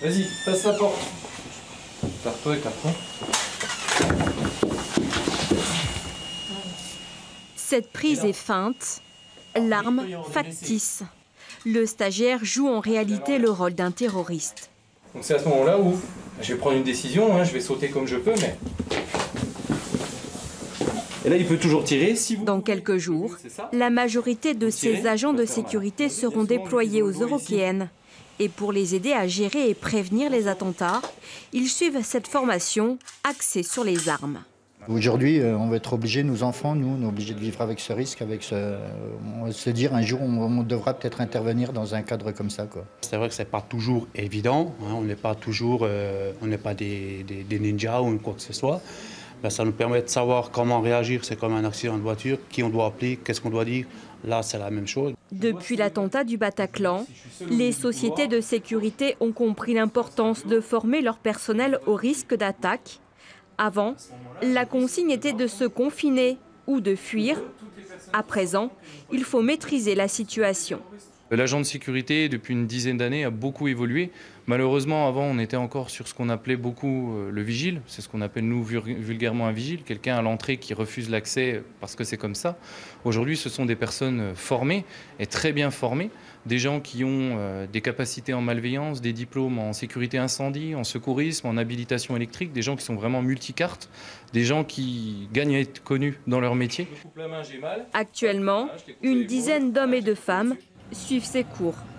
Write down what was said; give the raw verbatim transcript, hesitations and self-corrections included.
Vas-y, passe la porte. Écarte-toi, écarte-toi. Cette prise est feinte, l'arme factice. Le stagiaire joue en réalité le rôle d'un terroriste. Donc c'est à ce moment-là où je vais prendre une décision, hein, je vais sauter comme je peux, mais... Et là, il peut toujours tirer. Si vous... Dans quelques jours, la majorité de ces agents de sécurité seront déployés aux Eurockéennes. Et pour les aider à gérer et prévenir les attentats, ils suivent cette formation axée sur les armes. Aujourd'hui, on va être obligé, nos enfants, nous, on est obligés de vivre avec ce risque, avec ce... on va se dire un jour, on, on devra peut-être intervenir dans un cadre comme ça, quoi. C'est vrai que c'est pas toujours évident, hein, on n'est pas toujours, euh, on n'est pas des, des, des ninjas ou quoi que ce soit. Ben, ça nous permet de savoir comment réagir, c'est comme un accident de voiture, qui on doit appeler, qu'est-ce qu'on doit dire. Là, c'est la même chose. Depuis l'attentat du Bataclan, les sociétés de sécurité ont compris l'importance de former leur personnel au risque d'attaque. Avant, la consigne était de se confiner ou de fuir. À présent, il faut maîtriser la situation. L'agent de sécurité, depuis une dizaine d'années, a beaucoup évolué. Malheureusement, avant, on était encore sur ce qu'on appelait beaucoup le vigile. C'est ce qu'on appelle, nous, vulgairement un vigile. Quelqu'un à l'entrée qui refuse l'accès parce que c'est comme ça. Aujourd'hui, ce sont des personnes formées et très bien formées. Des gens qui ont euh, des capacités en malveillance, des diplômes en sécurité incendie, en secourisme, en habilitation électrique. Des gens qui sont vraiment multicartes. Des gens qui gagnent à être connus dans leur métier. Actuellement, une dizaine d'hommes et de femmes suivent ces cours.